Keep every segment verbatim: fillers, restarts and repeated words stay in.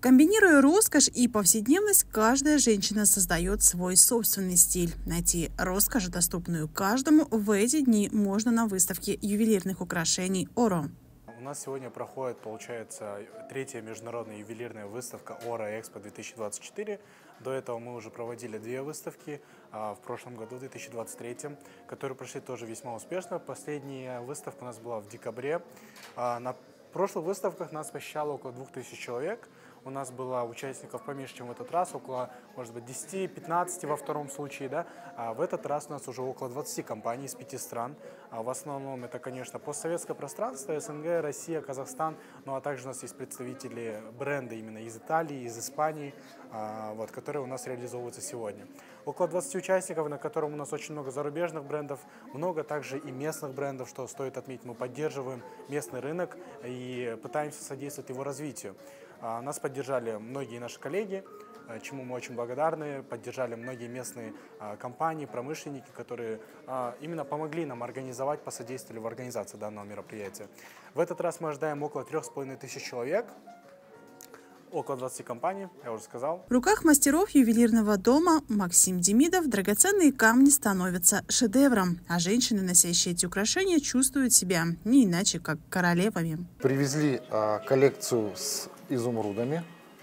Комбинируя роскошь и повседневность, каждая женщина создает свой собственный стиль. Найти роскошь, доступную каждому, в эти дни можно на выставке ювелирных украшений «Оро». У нас сегодня проходит, получается, третья международная ювелирная выставка «Оро Экспо две тысячи двадцать четыре». До этого мы уже проводили две выставки а, в прошлом году, в две тысячи двадцать третьем, которые прошли тоже весьма успешно. Последняя выставка у нас была в декабре. А, на прошлых выставках нас посещало около двух тысяч человек. У нас было участников поменьше, чем в этот раз, около, может быть, десяти-пятнадцати во втором случае, да. А в этот раз у нас уже около двадцати компаний из пяти стран. А в основном это, конечно, постсоветское пространство, СНГ, Россия, Казахстан, ну а также у нас есть представители бренда именно из Италии, из Испании, а, вот, которые у нас реализовываются сегодня. Около двадцати участников, на котором у нас очень много зарубежных брендов, много также и местных брендов, что стоит отметить. Мы поддерживаем местный рынок и пытаемся содействовать его развитию. Нас поддержали многие наши коллеги, чему мы очень благодарны. Поддержали многие местные компании, промышленники, которые именно помогли нам организовать, посодействовали в организации данного мероприятия. В этот раз мы ожидаем около трех с половиной тысяч человек. Около двадцати компаний, я уже сказал. В руках мастеров ювелирного дома Максим Демидов драгоценные камни становятся шедевром, а женщины, носящие эти украшения, чувствуют себя не иначе, как королевами. Привезли а, коллекцию с изумрудами,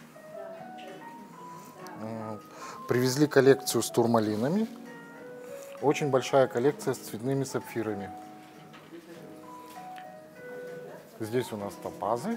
привезли коллекцию с турмалинами, очень большая коллекция с цветными сапфирами. Здесь у нас топазы,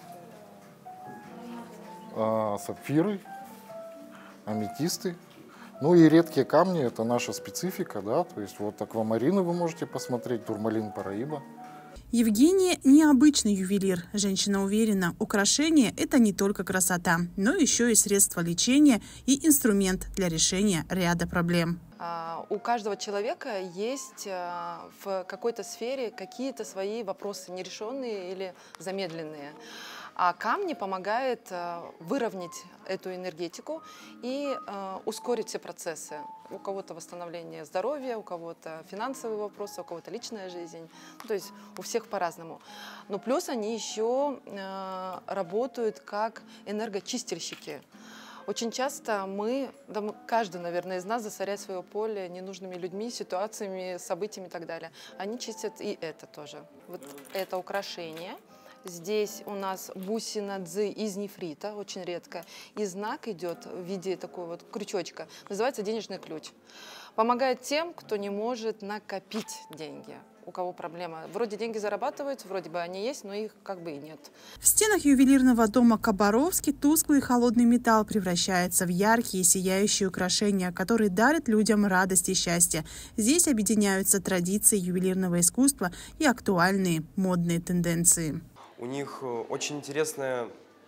сапфиры, аметисты. Ну и редкие камни, это наша специфика, да, то есть вот аквамарины вы можете посмотреть, турмалин Параиба. Евгения необычный ювелир. Женщина уверена, украшение – это не только красота, но еще и средство лечения и инструмент для решения ряда проблем. У каждого человека есть в какой-то сфере какие-то свои вопросы, нерешенные или замедленные. А камни помогают выровнять эту энергетику и ускорить все процессы. У кого-то восстановление здоровья, у кого-то финансовые вопросы, у кого-то личная жизнь. То есть у всех по-разному. Но плюс они еще работают как энергочистильщики. Очень часто мы, да каждый, наверное, из нас засоряет свое поле ненужными людьми, ситуациями, событиями и так далее. Они чистят и это тоже. Вот это украшение. Здесь у нас бусина дзы из нефрита, очень редко. И знак идет в виде такого вот крючочка. Называется денежный ключ. Помогает тем, кто не может накопить деньги. У кого проблема. Вроде деньги зарабатывают, вроде бы они есть, но их как бы и нет. В стенах ювелирного дома Кабаровский тусклый и холодный металл превращается в яркие сияющие украшения, которые дарят людям радость и счастье. Здесь объединяются традиции ювелирного искусства и актуальные модные тенденции. У них очень интересная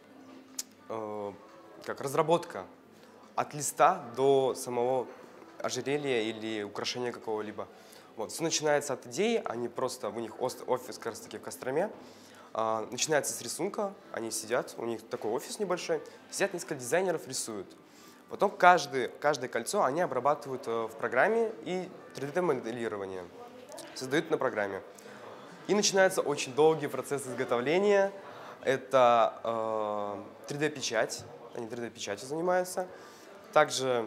э, как разработка от листа до самого ожерелья или украшения какого-либо. Вот. Все начинается от идеи, они просто, у них офис как раз таки в Костроме. А, начинается с рисунка, они сидят, у них такой офис небольшой, сидят несколько дизайнеров, рисуют. Потом каждый, каждое кольцо они обрабатывают в программе и три дэ-моделирование создают на программе. И начинается очень долгий процесс изготовления. Это э, три дэ-печать, они три дэ-печатью занимаются. Также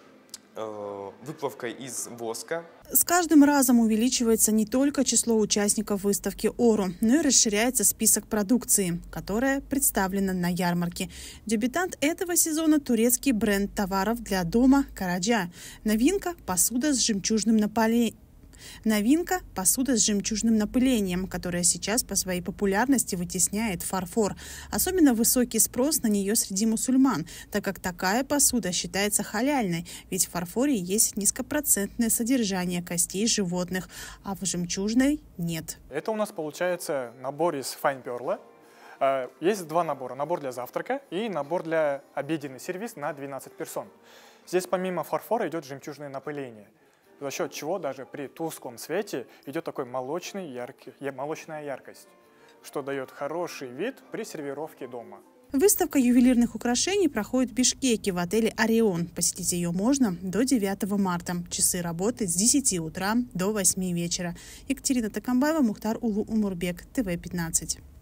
э, выплавкой из воска. С каждым разом увеличивается не только число участников выставки «Оро», но и расширяется список продукции, которая представлена на ярмарке. Дебютант этого сезона – турецкий бренд товаров для дома «Караджа». Новинка – посуда с жемчужным напылением. Новинка – посуда с жемчужным напылением, которая сейчас по своей популярности вытесняет фарфор. Особенно высокий спрос на нее среди мусульман, так как такая посуда считается халяльной, ведь в фарфоре есть низкопроцентное содержание костей животных, а в жемчужной нет. Это у нас получается набор из Fine Pearl. Есть два набора. Набор для завтрака и набор для обеденный сервис на двенадцать персон. Здесь помимо фарфора идет жемчужное напыление, за счет чего даже при тусклом свете идет такой молочный, яркий, молочная яркость, что дает хороший вид при сервировке дома. Выставка ювелирных украшений проходит в Бишкеке в отеле «Орион». Посетить ее можно до девятого марта. Часы работы с десяти утра до восьми вечера. Екатерина Такамбаева, Мухтар Улу Умурбек, тэ вэ пятнадцать.